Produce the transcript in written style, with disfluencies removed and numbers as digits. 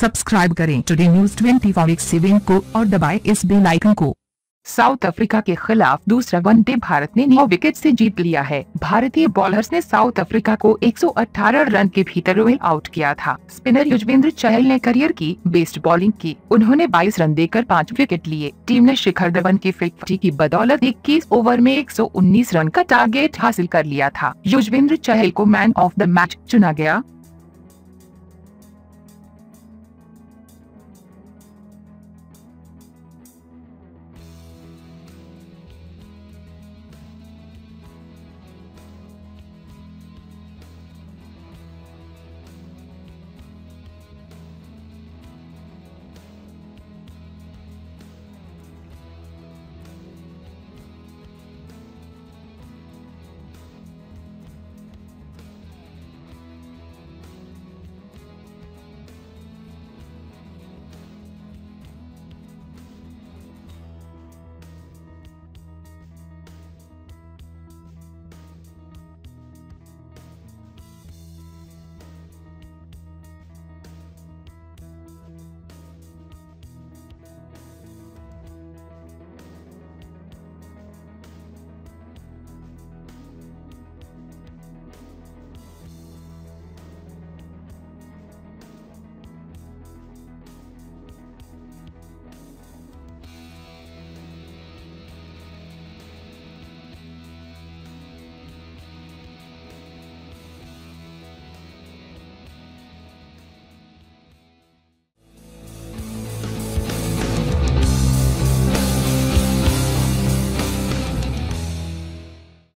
Subscribe करें today news 24/7 को और दबाएं इस बेल आइकन को। साउथ अफ्रीका के खिलाफ दूसरा वनडे भारत ने 9 विकेट से जीत लिया है। भारतीय बॉलर्स ने साउथ अफ्रीका को 118 रन के भीतर रोल आउट किया था। स्पिनर युजवेंद्र चहल ने करियर की बेस्ट बॉलिंग की। उन्होंने 22 रन देकर 5 विकेट लिए। टीम ने शिखर धवन की 50 की बदौलत 21 ओवर में 119 रन का टारगेट हासिल कर लिया था। युजवेंद्र चहल को मैन ऑफ द मैच चुना गया।